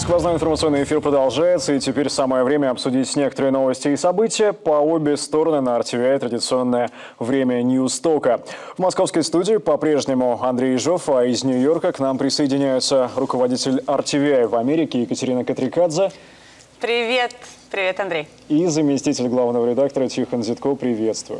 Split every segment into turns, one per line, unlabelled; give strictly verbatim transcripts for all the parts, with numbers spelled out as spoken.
Сквозной информационный эфир продолжается, и теперь самое время обсудить некоторые новости и события по обе стороны на эр ти ви ай. Традиционное время Ньюстока. В московской студии по-прежнему Андрей Ежов, а из Нью-Йорка к нам присоединяется руководитель эр ти ви ай в Америке Екатерина Катрикадзе.
Привет. Привет, Андрей.
И заместитель главного редактора Тихон Зитко. Приветствую.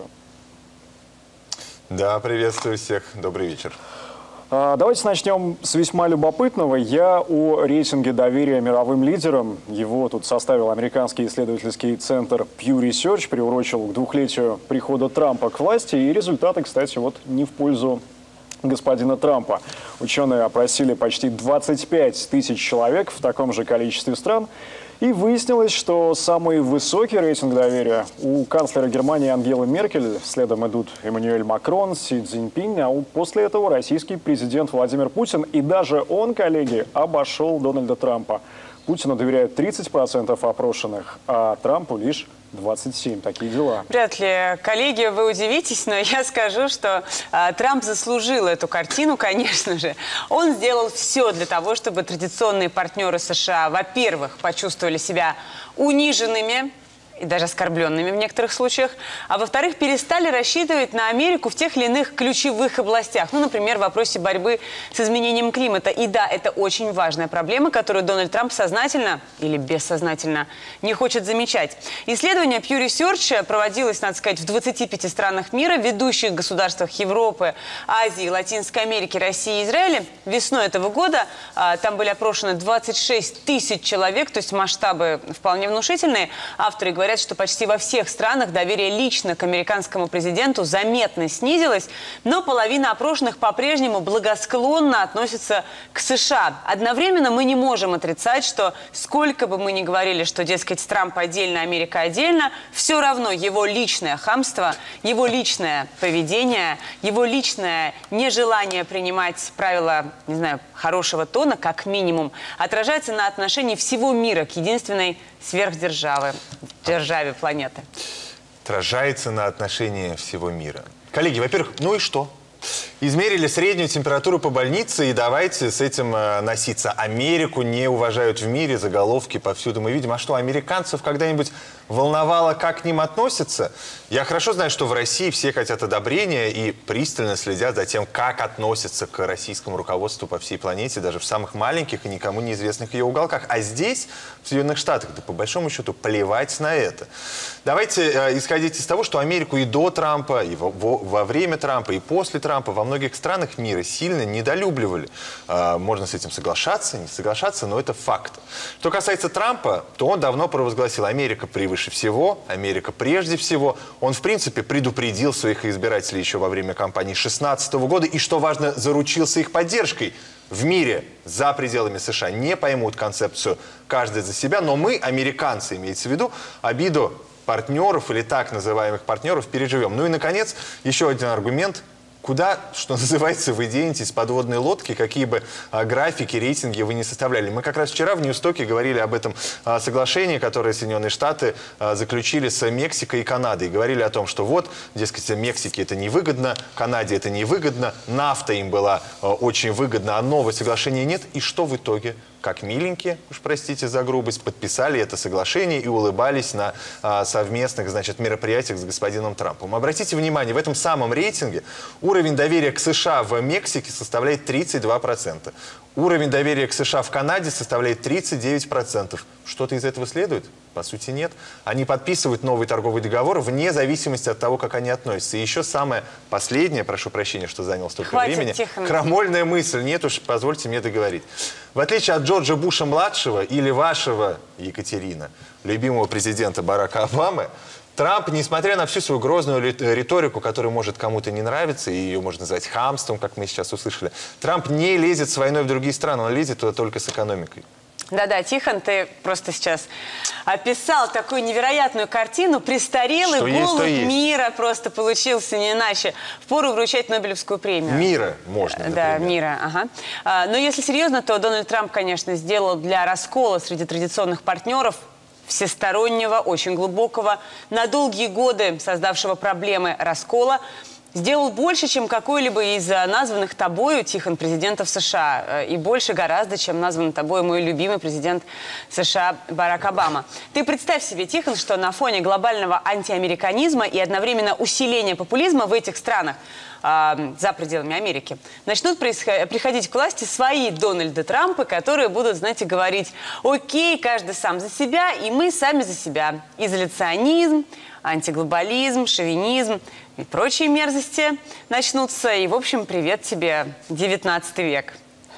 Да, приветствую всех. Добрый вечер.
Давайте начнем с весьма любопытного. Я о рейтинге доверия мировым лидерам. Его тут составил американский исследовательский центр Pew Research, приурочил к двухлетию прихода Трампа к власти. И результаты, кстати, вот не в пользу господина Трампа. Ученые опросили почти двадцать пять тысяч человек в таком же количестве стран. И выяснилось, что самый высокий рейтинг доверия у канцлера Германии Ангелы Меркель, следом идут Эммануэль Макрон, Си Цзиньпинь, а после этого российский президент Владимир Путин. И даже он, коллеги, обошел Дональда Трампа. Путину доверяют тридцать процентов опрошенных, а Трампу лишь двадцать семь процентов. Такие дела.
Вряд ли, коллеги, вы удивитесь, но я скажу, что а, Трамп заслужил эту картину, конечно же. Он сделал все для того, чтобы традиционные партнеры США, во-первых, почувствовали себя униженными и даже оскорбленными в некоторых случаях, а во-вторых, перестали рассчитывать на Америку в тех или иных ключевых областях. Ну, например, в вопросе борьбы с изменением климата. И да, это очень важная проблема, которую Дональд Трамп сознательно или бессознательно не хочет замечать. Исследование Pew Research проводилось, надо сказать, в двадцати пяти странах мира, в ведущих государствах Европы, Азии, Латинской Америки, России и Израиля. Весной этого года а, там были опрошены двадцать шесть тысяч человек, то есть масштабы вполне внушительные. Авторы говорят, Говорят, что почти во всех странах доверие лично к американскому президенту заметно снизилось, но половина опрошенных по-прежнему благосклонно относится к США. Одновременно мы не можем отрицать, что сколько бы мы ни говорили, что, дескать, Трамп отдельно, Америка отдельно, все равно его личное хамство, его личное поведение, его личное нежелание принимать правила, не знаю, хорошего тона, как минимум, отражается на отношении всего мира к единственной сверхдержавы, державе планеты.
Отражается на отношении всего мира. Коллеги, во-первых, ну и что? Измерили среднюю температуру по больнице, и давайте с этим э, носиться. Америку не уважают в мире, заголовки повсюду мы видим. А что, американцев когда-нибудь волновало, как к ним относятся? Я хорошо знаю, что в России все хотят одобрения и пристально следят за тем, как относятся к российскому руководству по всей планете, даже в самых маленьких и никому неизвестных ее уголках. А здесь, в Соединенных Штатах, да по большому счету, плевать на это. Давайте э, исходить из того, что Америку и до Трампа, и во, во, во время Трампа, и после Трампа во многих странах мира сильно недолюбливали. Э, можно с этим соглашаться, не соглашаться, но это факт. Что касается Трампа, то он давно провозгласил: Америка превыше всего, Америка прежде всего. Он, в принципе, предупредил своих избирателей еще во время кампании две тысячи шестнадцатого года и, что важно, заручился их поддержкой. В мире, за пределами США, не поймут концепцию «каждый за себя», но мы, американцы, имеется в виду, обиду партнеров или так называемых партнеров переживем. Ну и, наконец, еще один аргумент. Куда, что называется, вы денетесь с подводной лодки, какие бы а, графики, рейтинги вы не составляли. Мы как раз вчера в Ньюстоке говорили об этом а, соглашении, которое Соединенные Штаты а, заключили с Мексикой и Канадой. И говорили о том, что вот, дескать, Мексике это невыгодно, Канаде это невыгодно, нафта им была а, очень выгодна, а нового соглашения нет. И что в итоге? Как миленькие, уж простите за грубость, подписали это соглашение и улыбались на а, совместных, значит, мероприятиях с господином Трампом. Обратите внимание, в этом самом рейтинге уровень доверия к США в Мексике составляет тридцать два процента. Уровень доверия к США в Канаде составляет тридцать девять процентов. Что-то из этого следует? По сути, нет. Они подписывают новый торговый договор вне зависимости от того, как они относятся. И еще самое последнее, прошу прощения, что занял столько
Хватит,
времени,
Тихон.
Крамольная мысль. Нет уж, позвольте мне договорить. В отличие от Джорджа Буша-младшего или вашего, Екатерина, любимого президента Барака Обамы, Трамп, несмотря на всю свою грозную риторику, которая может кому-то не нравиться, и ее можно назвать хамством, как мы сейчас услышали, Трамп не лезет с войной в другие страны, он лезет туда только с экономикой.
Да-да, Тихон, ты просто сейчас описал такую невероятную картину. Престарелый голубь мира просто получился, не иначе. Впору вручать Нобелевскую премию.
Мира можно, например.
Да, мира, ага. А, но если серьезно, то Дональд Трамп, конечно, сделал для раскола среди традиционных партнеров всестороннего, очень глубокого, на долгие годы создавшего проблемы раскола, сделал больше, чем какой-либо из названных тобою, Тихон, президентов США. И больше гораздо, чем назван тобой мой любимый президент США Барак Обама. Ты представь себе, Тихон, что на фоне глобального антиамериканизма и одновременно усиления популизма в этих странах, э, за пределами Америки, начнут приходить к власти свои Дональды Трампы, которые будут, знаете, говорить: окей, каждый сам за себя, и мы сами за себя. Изоляционизм, антиглобализм, шовинизм и прочие мерзости начнутся. И, в общем, привет тебе, девятнадцатый век.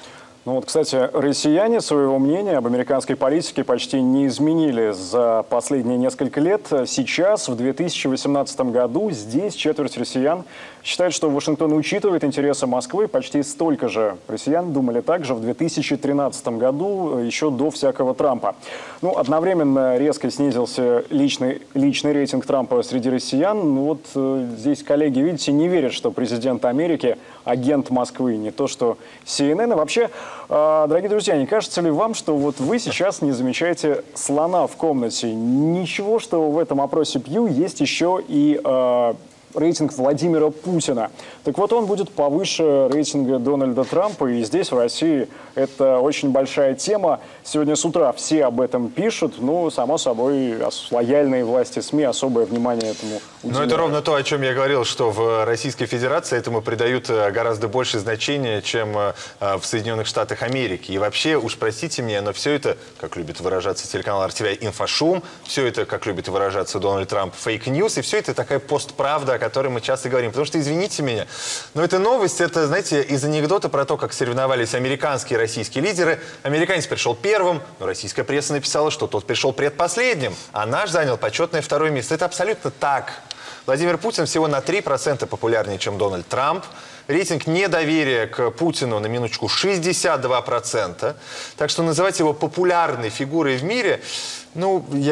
Ну вот, кстати, россияне своего мнения об американской политике почти не изменили за последние несколько лет. Сейчас, в две тысячи восемнадцатом году, здесь четверть россиян считают, что Вашингтон учитывает интересы Москвы. Почти столько же россиян думали так же в две тысячи тринадцатом году, еще до всякого Трампа. Ну, одновременно резко снизился личный, личный рейтинг Трампа среди россиян. Ну вот э, здесь коллеги, видите, не верят, что президент Америки агент Москвы, не то что Си Эн Эн. И вообще, э, дорогие друзья, не кажется ли вам, что вот вы сейчас не замечаете слона в комнате? Ничего, что в этом опросе Пью есть еще и э, рейтинг Владимира Путина. Так вот, он будет повыше рейтинга Дональда Трампа, и здесь, в России, это очень большая тема. Сегодня с утра все об этом пишут, ну, само собой, лояльные власти СМИ особое внимание этому уделяют.
Но это ровно то, о чем я говорил, что в Российской Федерации этому придают гораздо больше значения, чем в Соединенных Штатах Америки. И вообще, уж простите меня, но все это, как любит выражаться телеканал эр ти ви, инфошум, все это, как любит выражаться Дональд Трамп, фейк-ньюс, и все это такая постправда, о которой мы часто говорим. Потому что, извините меня, но эта новость, это, знаете, из анекдота про то, как соревновались американские и российские лидеры. Американец пришел первым, но российская пресса написала, что тот пришел предпоследним, а наш занял почетное второе место. Это абсолютно так. Владимир Путин всего на три процента популярнее, чем Дональд Трамп. Рейтинг недоверия к Путину, на минуточку, шестьдесят два процента. Так что называть его популярной фигурой в мире, ну, я,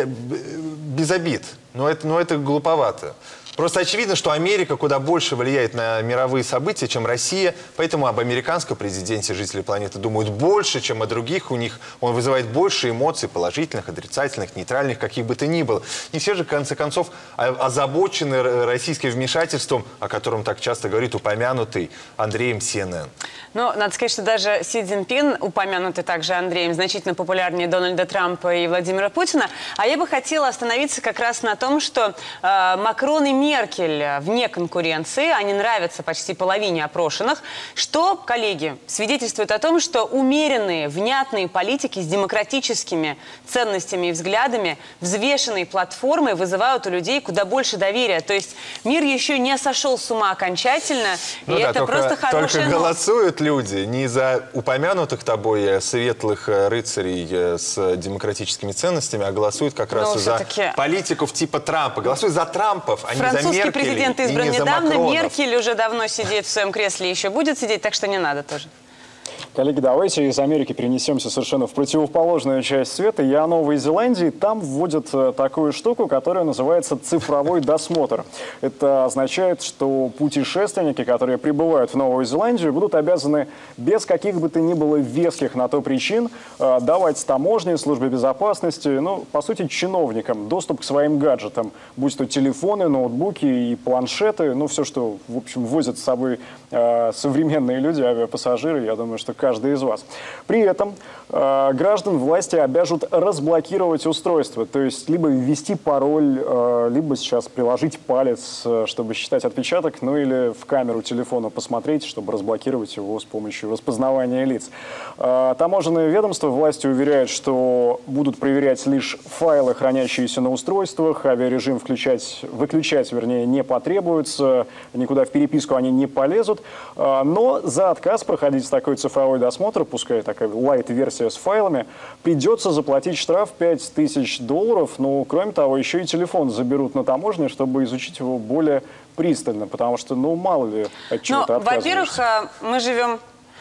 без обид. Но это, но это глуповато. Просто очевидно, что Америка куда больше влияет на мировые события, чем Россия. Поэтому об американском президенте жители планеты думают больше, чем о других. У них он вызывает больше эмоций, положительных, отрицательных, нейтральных, каких бы то ни было. Не все же, в конце концов, озабочены российским вмешательством, о котором так часто говорит упомянутый Андреем Си Эн Эн.
Но надо сказать, что даже Си Цзиньпин, упомянутый также Андреем, значительно популярнее Дональда Трампа и Владимира Путина. А я бы хотела остановиться как раз на том, что э, Макрон и Меркель вне конкуренции, они нравятся почти половине опрошенных, что, коллеги, свидетельствует о том, что умеренные, внятные политики с демократическими ценностями и взглядами, взвешенные платформы вызывают у людей куда больше доверия. То есть мир еще не сошел с ума окончательно, ну и да, это только, просто хорошая
Только голосуют люди не за упомянутых тобой светлых рыцарей с демократическими ценностями, а голосуют как раз ну, за политиков типа Трампа. Голосуют за Трампов, а не за Меркель.
Французский президент избран недавно, Меркель уже давно сидит в своем кресле, еще будет сидеть, так что не надо тоже.
Коллеги, давайте из Америки перенесемся совершенно в противоположную часть света. Я о Новой Зеландии. Там вводят такую штуку, которая называется цифровой досмотр. Это означает, что путешественники, которые прибывают в Новую Зеландию, будут обязаны без каких бы то ни было веских на то причин давать таможне, службе безопасности, ну, по сути, чиновникам доступ к своим гаджетам, будь то телефоны, ноутбуки и планшеты, ну, все, что, в общем, возят с собой э, современные люди, авиапассажиры, я думаю, что каждый из вас. При этом э, граждан власти обяжут разблокировать устройство, то есть либо ввести пароль, э, либо сейчас приложить палец, э, чтобы считать отпечаток, ну или в камеру телефона посмотреть, чтобы разблокировать его с помощью распознавания лиц. Э, таможенное ведомство власти уверяют, что будут проверять лишь файлы, хранящиеся на устройствах, авиарежим включать, выключать, вернее, не потребуется, никуда в переписку они не полезут, э, но за отказ проходить такой цифровой досмотр, пускай такая лайт-версия с файлами, придется заплатить штраф пять тысяч долларов. Ну, кроме того, еще и телефон заберут на таможне, чтобы изучить его более пристально, потому что, ну, мало ли от чего ты отказываешься.
Во-первых, мы живем...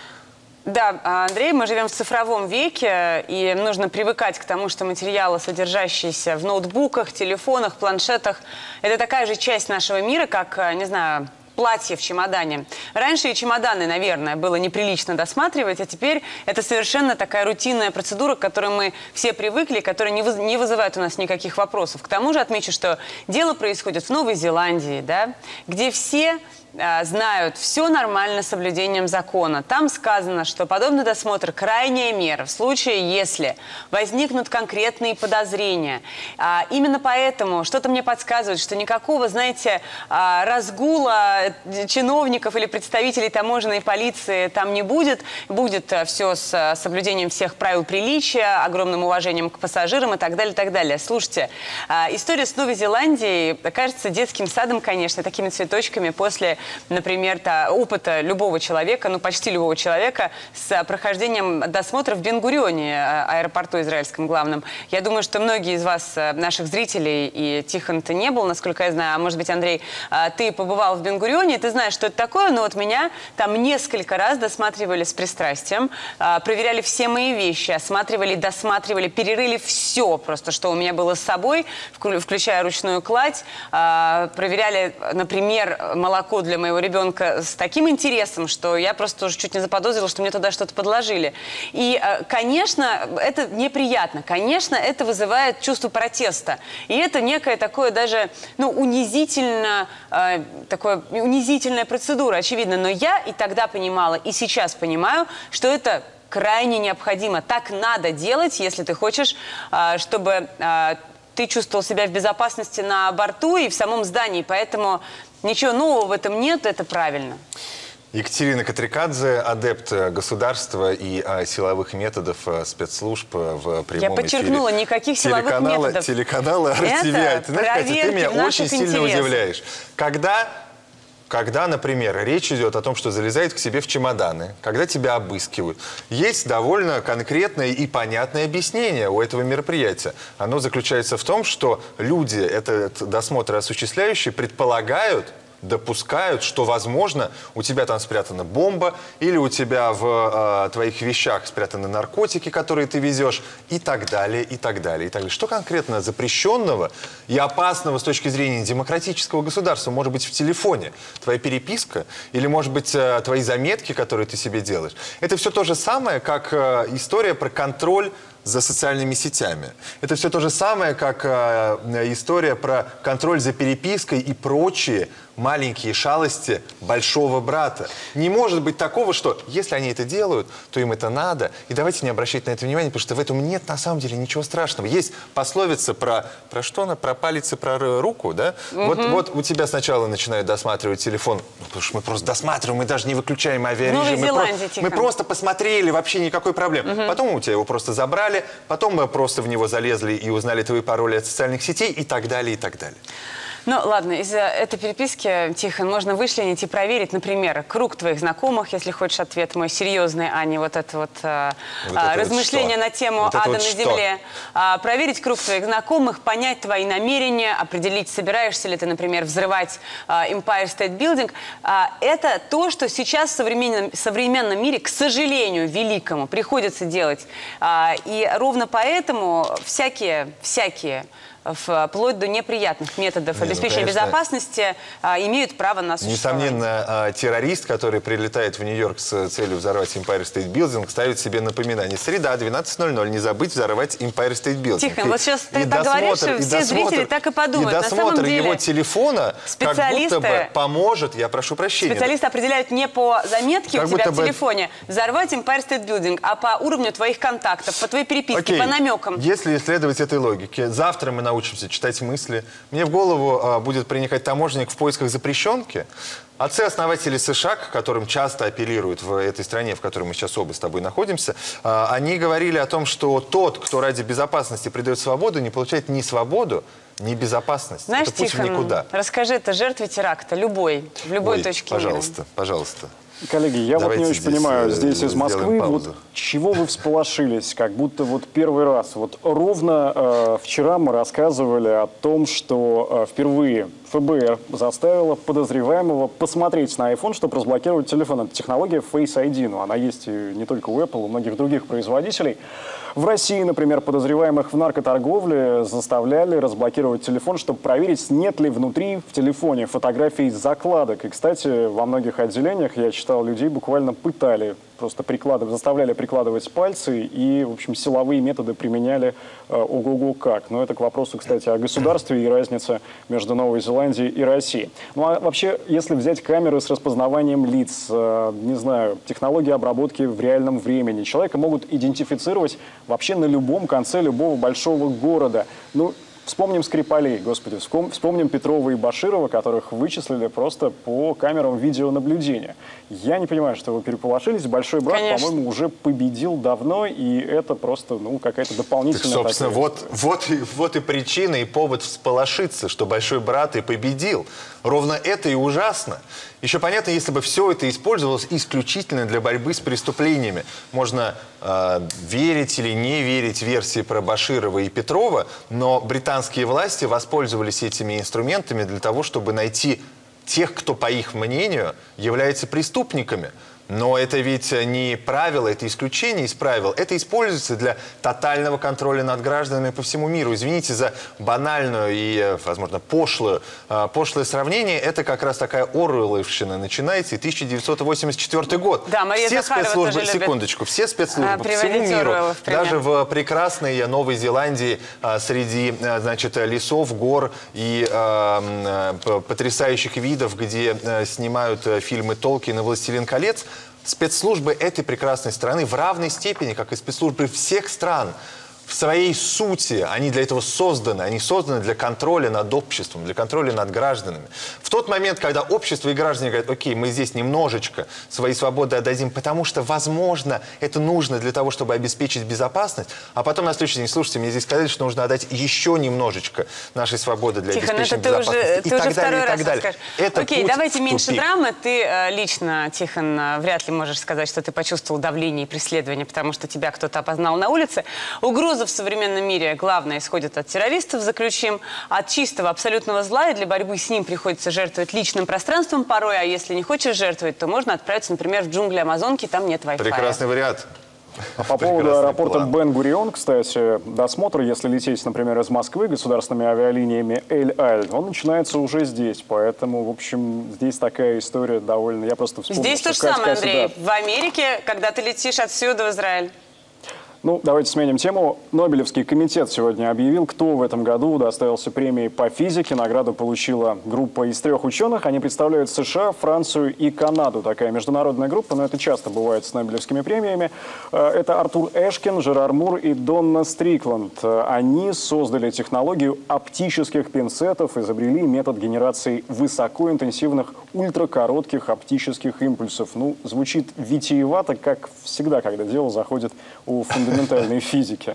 Да, Андрей, мы живем в цифровом веке, и нужно привыкать к тому, что материалы, содержащиеся в ноутбуках, телефонах, планшетах, это такая же часть нашего мира, как, не знаю... платье в чемодане. Раньше и чемоданы, наверное, было неприлично досматривать, а теперь это совершенно такая рутинная процедура, к которой мы все привыкли, которая не, выз не вызывает у нас никаких вопросов. К тому же отмечу, что дело происходит в Новой Зеландии, да, где все э, знают, все нормально с соблюдением закона. Там сказано, что подобный досмотр – крайняя мера в случае, если возникнут конкретные подозрения. А, именно поэтому что-то мне подсказывает, что никакого, знаете, а, разгула чиновников или представителей таможенной полиции там не будет. Будет а, все с а, соблюдением всех правил приличия, огромным уважением к пассажирам и так далее, и так далее. Слушайте, а, история с Новой Зеландией кажется детским садом, конечно, такими цветочками после, например, та, опыта любого человека, ну почти любого человека, с прохождением досмотра в Бен-Гурионе, аэропорту израильском главном. Я думаю, что многие из вас, наших зрителей, и Тихон, ты не был, насколько я знаю, а может быть, Андрей, ты побывал в Бен-Гурионе, ты знаешь, что это такое, но вот меня там несколько раз досматривали с пристрастием, проверяли все мои вещи, осматривали, досматривали, перерыли все просто, что у меня было с собой, включая ручную кладь, проверяли, например, молоко для моего ребенка с таким интересом, что я просто уже чуть не заподозрила, что мне туда что-то подложили. И, конечно, это неприятно. Конечно, это вызывает чувство протеста. И это некое такое даже, ну, унизительно, э, такое, унизительная процедура, очевидно. Но я и тогда понимала, и сейчас понимаю, что это крайне необходимо. Так надо делать, если ты хочешь, э, чтобы э, ты чувствовал себя в безопасности на борту и в самом здании. Поэтому ничего нового в этом нет, это правильно.
Екатерина Катрикадзе, адепт государства и а, силовых методов а, спецслужб в прямом
Я подчеркнула,
эфире.
никаких силовых
телеканала,
методов.
Телеканала эр ти ви.
Это
Ты знаешь, Катя, ты меня очень сильно
интересов.
удивляешь. Когда... Когда, например, речь идет о том, что залезают к себе в чемоданы, когда тебя обыскивают, есть довольно конкретное и понятное объяснение у этого мероприятия. Оно заключается в том, что люди, этот досмотр осуществляющие, предполагают, допускают, что, возможно, у тебя там спрятана бомба, или у тебя в э, твоих вещах спрятаны наркотики, которые ты везешь, и так далее, и так далее, и так далее. Что конкретно запрещенного и опасного с точки зрения демократического государства может быть в телефоне? Твоя переписка? Или, может быть, э, твои заметки, которые ты себе делаешь? Это все то же самое, как э, история про контроль за социальными сетями. Это все то же самое, как э, история про контроль за перепиской и прочие маленькие шалости большого брата. Не может быть такого, что если они это делают, то им это надо. И давайте не обращать на это внимание, потому что в этом нет на самом деле ничего страшного. Есть пословица про, про что она? Про палец и про руку, да? Mm-hmm. вот, вот у тебя сначала начинают досматривать телефон, ну, потому что мы просто досматриваем, мы даже не выключаем авиарежим. Мы, про мы просто посмотрели, вообще никакой проблемы. Mm-hmm. Потом у тебя его просто забрали, потом мы просто в него залезли и узнали твои пароли от социальных сетей и так далее, и так далее.
Ну, ладно, из-за этой переписки, Тихон, можно вычленить и проверить, например, круг твоих знакомых, если хочешь ответ мой серьезный, а не вот это вот, а, вот а, размышления вот на тему вот ада вот на земле. А, проверить круг твоих знакомых, понять твои намерения, определить, собираешься ли ты, например, взрывать а, Empire State Building. А, это то, что сейчас в современном, современном мире, к сожалению, великому, приходится делать. А, и ровно поэтому всякие, всякие вплоть до неприятных методов Не, обеспечения ну, безопасности а, имеют право на существование.
Несомненно, а, террорист, который прилетает в Нью-Йорк с целью взорвать Empire State Building, ставит себе напоминание. Среда, двенадцать ноль ноль, не забыть взорвать Empire State Building.
Тихо,
и,
вот сейчас ты так говоришь, и все зрители так и подумают.
И досмотр
на самом деле,
его телефона как будто бы поможет, я прошу прощения.
Специалисты определяют не по заметке как у тебя в телефоне бы... взорвать Empire State Building, а по уровню твоих контактов, по твоей переписке, Окей. по намекам.
Если исследовать этой логике, завтра мы научимся читать мысли. Мне в голову а, будет проникать таможенник в поисках запрещенки. Отцы-основатели США, к которым часто апеллируют в этой стране, в которой мы сейчас оба с тобой находимся, а, они говорили о том, что тот, кто ради безопасности придает свободу, не получает ни свободу, ни безопасность.
Знаешь,
это путь
Тихон,
в никуда.
Расскажи это жертве теракта, любой, в любой
Ой,
точке
пожалуйста,
мира.
Пожалуйста.
Коллеги, я
Давайте
вот не очень
здесь
понимаю, здесь из Москвы, вот чего вы всполошились, как будто вот первый раз. Вот ровно э, вчера мы рассказывали о том, что э, впервые эф бэ эр заставила подозреваемого посмотреть на iPhone, чтобы разблокировать телефон. Это технология Face ай ди, но она есть и не только у Apple, у многих других производителей. В России, например, подозреваемых в наркоторговле заставляли разблокировать телефон, чтобы проверить, нет ли внутри в телефоне фотографий закладок. И, кстати, во многих отделениях, я читал, людей буквально пытали просто прикладывали, заставляли прикладывать пальцы и, в общем, силовые методы применяли ого-го как. Но это к вопросу, кстати, о государстве и разнице между Новой Зеландией и Россией. Ну а вообще, если взять камеры с распознаванием лиц, не знаю, технологии обработки в реальном времени, человека могут идентифицировать вообще на любом конце любого большого города. Ну, вспомним Скрипалей, господи, вспомним Петрова и Баширова, которых вычислили просто по камерам видеонаблюдения. Я не понимаю, что вы переполошились. Большой брат, по-моему, уже победил давно, и это просто, ну, какая-то дополнительная...
Так, собственно, вот, вот, и, вот и причина, и повод всполошиться, что Большой брат и победил. Ровно это и ужасно. Еще понятно, если бы все это использовалось исключительно для борьбы с преступлениями. Можно э, верить или не верить версии про Баширова и Петрова, но британские власти воспользовались этими инструментами для того, чтобы найти тех, кто, по их мнению, является преступниками. Но это ведь не правило, это исключение из правил. Это используется для тотального контроля над гражданами по всему миру. Извините за банальную и, возможно, пошлую, пошлое сравнение. Это как раз такая Оруэлловщина. Начинается и тысяча девятьсот восемьдесят четвёртый год.
Да, Мария
все
Захарова
спецслужбы,
тоже любит,
секундочку, все спецслужбы
а,
по всему миру,
в
даже в прекрасной Новой Зеландии, среди, значит, лесов, гор и а, потрясающих видов, где снимают фильмы Толкина «Властелин колец», спецслужбы этой прекрасной страны в равной степени, как и спецслужбы всех стран, в своей сути, они для этого созданы. Они созданы для контроля над обществом, для контроля над гражданами. В тот момент, когда общество и граждане говорят, окей, мы здесь немножечко свои свободы отдадим, потому что, возможно, это нужно для того, чтобы обеспечить безопасность, а потом на следующий день, слушайте, мне здесь сказали, что нужно отдать еще немножечко нашей свободы для
Тихон,
обеспечения
это
безопасности.
Ты
и
уже,
так
ты
далее,
уже
и так далее.
Расскажешь.
Это
Окей,
путь
давайте
в
меньше
тупик.
драмы. Ты э, лично, Тихон, э, вряд ли можешь сказать, что ты почувствовал давление и преследование, потому что тебя кто-то опознал на улице. Угроза в современном мире главное исходит от террористов, заключим, от чистого абсолютного зла, и для борьбы с ним приходится жертвовать личным пространством порой, а если не хочешь жертвовать, то можно отправиться, например, в джунгли Амазонки, там нет Wi-Fi.
Прекрасный вариант.
А по поводу аэропорта Бен-Гурион, кстати, досмотр, если лететь, например, из Москвы государственными авиалиниями Эль-Аль, он начинается уже здесь. Поэтому, в общем, здесь такая история довольно... Я просто вспомнил,
Здесь то же самое, Андрей. В Америке, когда ты летишь отсюда в Израиль.
Ну, давайте сменим тему. Нобелевский комитет сегодня объявил, кто в этом году удостоился премии по физике. Награду получила группа из трех ученых. Они представляют США, Францию и Канаду. Такая международная группа, но это часто бывает с нобелевскими премиями. Это Артур Эшкин, Жерар Мур и Донна Стрикланд. Они создали технологию оптических пинцетов, изобрели метод генерации высокоинтенсивных ультракоротких оптических импульсов. Ну, звучит витиевато, как всегда, когда дело заходит у фундаментальной физики.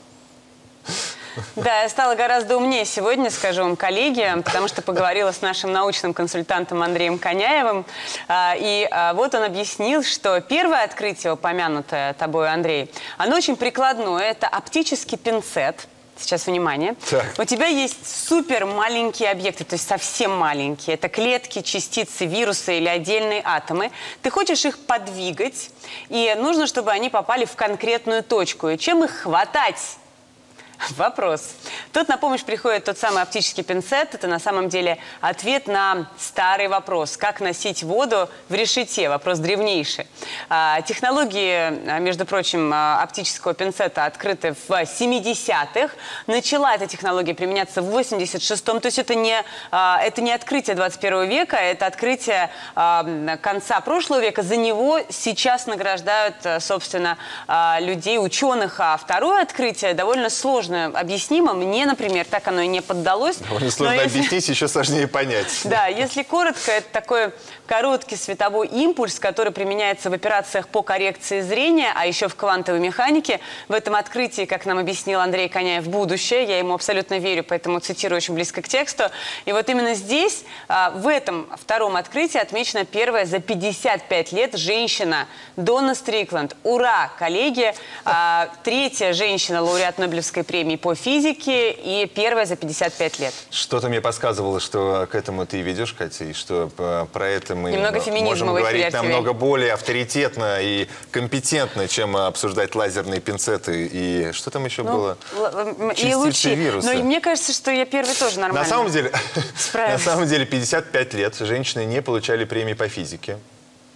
Да, я стала гораздо умнее сегодня, скажу вам, коллеги, потому что поговорила с нашим научным консультантом Андреем Коняевым. И вот он объяснил, что первое открытие, упомянутое тобой, Андрей, оно очень прикладное. Это оптический пинцет. Сейчас, внимание. Так. У тебя есть супер маленькие объекты, то есть совсем маленькие. Это клетки, частицы, вирусы или отдельные атомы. Ты хочешь их подвигать, и нужно, чтобы они попали в конкретную точку. И чем их хватать? Вопрос. Тут на помощь приходит тот самый оптический пинцет. Это на самом деле ответ на старый вопрос. Как носить воду в решете? Вопрос древнейший. А, технологии, между прочим, оптического пинцета открыты в семидесятых. Начала эта технология применяться в восемьдесят шестом. То есть это не, а, это не открытие двадцать первого века, это открытие а, конца прошлого века. За него сейчас награждают, собственно, а, людей, ученых. А второе открытие довольно сложное. Объяснимо. Мне, например, так оно и не поддалось.
Довольно сложно если... объяснить, еще сложнее понять.
Да, если коротко, это такой короткий световой импульс, который применяется в операциях по коррекции зрения, а еще в квантовой механике. В этом открытии, как нам объяснил Андрей Коняев, будущее. Я ему абсолютно верю, поэтому цитирую очень близко к тексту. И вот именно здесь, в этом втором открытии, отмечена первая за пятьдесят пять лет женщина Донна Стрикланд. Ура, коллеги! Третья женщина, лауреат Нобелевской премии по физике, и первая за пятьдесят пять лет.
Что-то мне подсказывало, что к этому ты ведешь, Катя, и что про это мы
Немного
можем говорить намного более авторитетно и компетентно, чем обсуждать лазерные пинцеты. И что там еще ну, было?
И лучи. Но мне кажется, что я первый тоже нормально.
На самом деле, на самом деле пятьдесят пять лет женщины не получали премии по физике.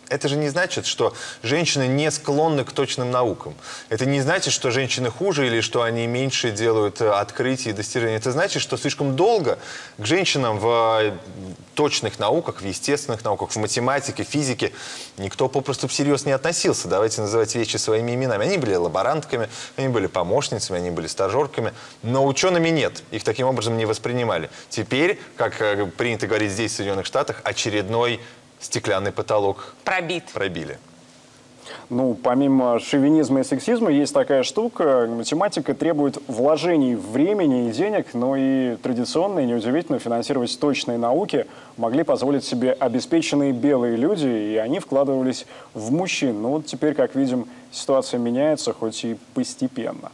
это же не значит, что женщины не склонны к точным наукам. Это не значит, что женщины хуже или что они меньше делают открытий и достижений. Это значит, что слишком долго к женщинам в точных науках, в естественных науках, в математике, физике никто попросту всерьез не относился. Давайте называть вещи своими именами. Они были лаборантками, они были помощницами, они были стажерками, но учеными нет. Их таким образом не воспринимали. Теперь, как принято говорить здесь, в Соединенных Штатах, очередной стеклянный потолок
пробит.
пробили.
Ну, помимо шовинизма и сексизма, есть такая штука. Математика требует вложений времени и денег, но и традиционно, и неудивительно, финансировать точные науки могли позволить себе обеспеченные белые люди, и они вкладывались в мужчин. Но вот теперь, как видим, ситуация меняется, хоть и постепенно.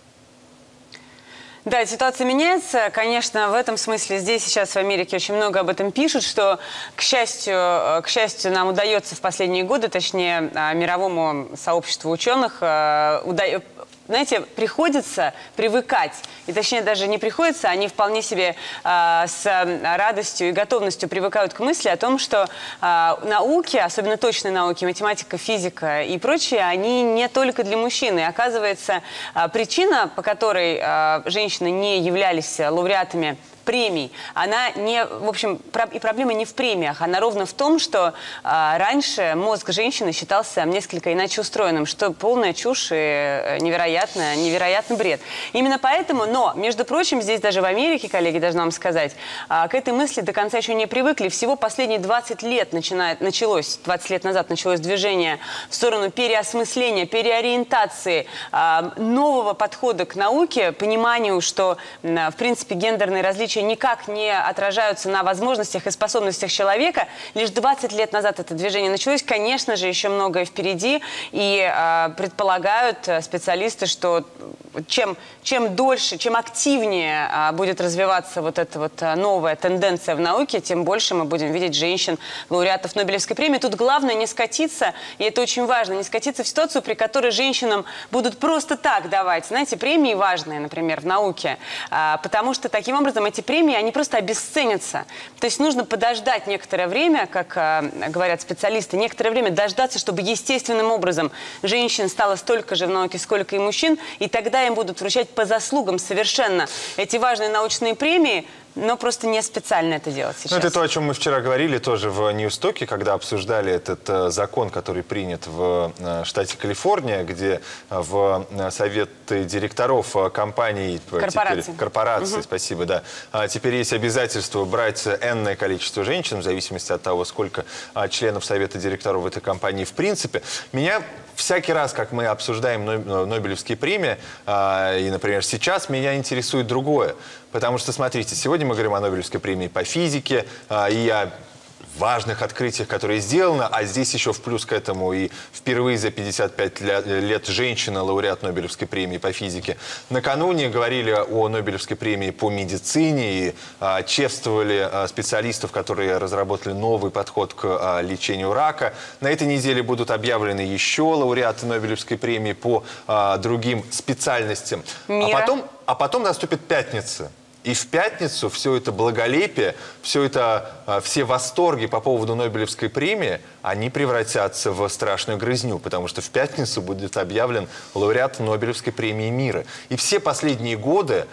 Да, ситуация меняется. Конечно, в этом смысле здесь сейчас в Америке очень много об этом пишут, что, к счастью, к счастью, нам удается в последние годы, точнее, мировому сообществу ученых, уда... знаете, приходится привыкать. И точнее даже не приходится, они вполне себе э, с радостью и готовностью привыкают к мысли о том, что э, науки, особенно точные науки, математика, физика и прочее, они не только для мужчин. И оказывается, э, причина, по которой э, женщины не являлись лауреатами премий, она не, в общем, про, и проблема не в премиях, она ровно в том, что а, раньше мозг женщины считался несколько иначе устроенным, что полная чушь и невероятно, невероятный бред. Именно поэтому, но, между прочим, здесь даже в Америке, коллеги, должна вам сказать, а, к этой мысли до конца еще не привыкли. Всего последние двадцать лет начинает, началось, двадцать лет назад началось движение в сторону переосмысления, переориентации, а, нового подхода к науке, пониманию, что, а, в принципе, гендерные различия никак не отражаются на возможностях и способностях человека. Лишь двадцать лет назад это движение началось. Конечно же, еще многое впереди. И э, предполагают специалисты, что чем, чем дольше, чем активнее э, будет развиваться вот эта вот новая тенденция в науке, тем больше мы будем видеть женщин, лауреатов Нобелевской премии. Тут главное не скатиться, и это очень важно, не скатиться в ситуацию, при которой женщинам будут просто так давать, знаете, премии важные, например, в науке, э, потому что таким образом эти премии, они просто обесценятся. То есть нужно подождать некоторое время, как э, говорят специалисты, некоторое время дождаться, чтобы естественным образом женщин стало столько же в науке, сколько и мужчин, и тогда им будут вручать по заслугам совершенно эти важные научные премии, но просто не специально это делать сейчас.
Ну, это то, о чем мы вчера говорили тоже в Ньюстоке, когда обсуждали этот э, закон, который принят в э, штате Калифорния, где э, в э, советы директоров э, компаний...
Корпорации.
Теперь, корпорации, угу. Спасибо, да. А теперь есть обязательство брать энное количество женщин, в зависимости от того, сколько э, членов совета директоров в этой компании в принципе. Меня всякий раз, как мы обсуждаем Нобелевские премии, э, и, например, сейчас, меня интересует другое. Потому что, смотрите, сегодня мы говорим о Нобелевской премии по физике э, и о важных открытиях, которые сделаны, а здесь еще в плюс к этому и впервые за пятьдесят пять лет женщина, лауреат Нобелевской премии по физике. Накануне говорили о Нобелевской премии по медицине и а, чествовали а, специалистов, которые разработали новый подход к а, лечению рака. На этой неделе будут объявлены еще лауреаты Нобелевской премии по а, другим специальностям. А потом, а потом наступит пятница. И в пятницу все это благолепие, все это, все восторги по поводу Нобелевской премии, они превратятся в страшную грызню, потому что в пятницу будет объявлен лауреат Нобелевской премии мира. И все последние годы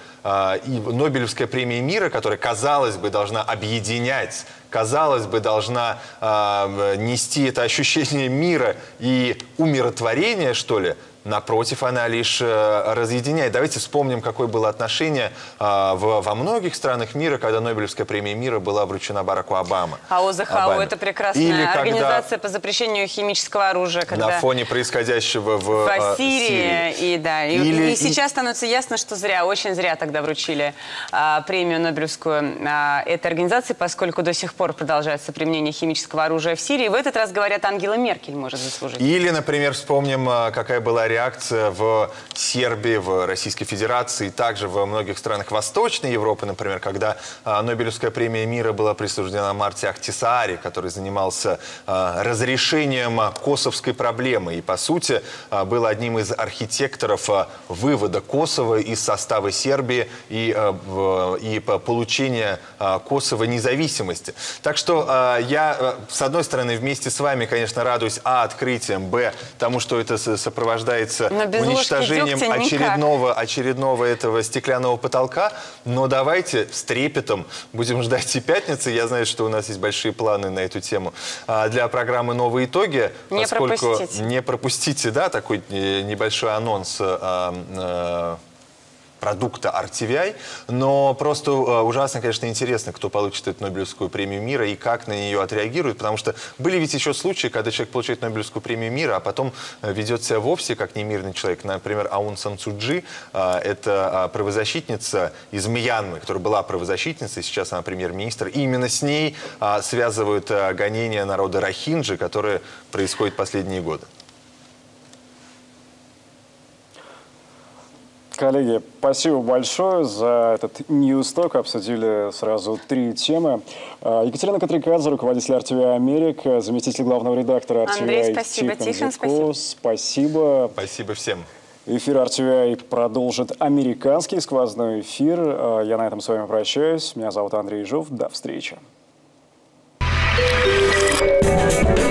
и Нобелевская премия мира, которая, казалось бы, должна объединять, казалось бы, должна нести это ощущение мира и умиротворения, что ли, напротив, она лишь э, разъединяет. Давайте вспомним, какое было отношение э, в, во многих странах мира, когда Нобелевская премия мира была вручена Бараку Обаме.
А ОЗХО – это прекрасная
Или
организация по запрещению химического оружия. Когда
на фоне происходящего в,
в
э,
Сирии.
Сирии.
И, да, и,
Или,
и сейчас и... становится ясно, что зря, очень зря тогда вручили а, премию Нобелевскую а, этой организации, поскольку до сих пор продолжается применение химического оружия в Сирии. В этот раз, говорят, Ангела Меркель может заслужить.
Или, например, вспомним, какая была реакция в Сербии, в Российской Федерации, и также в многих странах Восточной Европы, например, когда а, Нобелевская премия мира была присуждена Марте Ахтисаари, который занимался а, разрешением а, косовской проблемы и, по сути, а, был одним из архитекторов а, вывода Косово из состава Сербии и, а, в, и получения а, Косово независимости. Так что э, я, э, с одной стороны, вместе с вами, конечно, радуюсь, а, открытием, б, тому, что это сопровождается уничтожением очередного, очередного этого стеклянного потолка. Но давайте с трепетом будем ждать и пятницы. Я знаю, что у нас есть большие планы на эту тему а, для программы «Новые итоги».
Не
поскольку
пропустите.
Не пропустите, да, такой небольшой анонс а, а, продукта ар ти ви ай, но просто uh, ужасно, конечно, интересно, кто получит эту Нобелевскую премию мира и как на нее отреагирует, потому что были ведь еще случаи, когда человек получает Нобелевскую премию мира, а потом uh, ведет себя вовсе как немирный человек. Например, Аун Сан Су Чжи, uh, это uh, правозащитница из Мьянмы, которая была правозащитницей, сейчас она премьер-министр, и именно с ней uh, связывают uh, гонения народа Рохинджи, которые происходят последние годы.
Коллеги, спасибо большое за этот Ньюсток. Обсудили сразу три темы. Екатерина Катрикадзе, руководитель ар ти ви ай Америка, заместитель главного редактора ар ти ви ай
Андрей, спасибо. Тихон,
спасибо. Спасибо.
Спасибо всем.
Эфир ар ти ви ай продолжит американский сквозной эфир. Я на этом с вами прощаюсь. Меня зовут Андрей Жов. До встречи.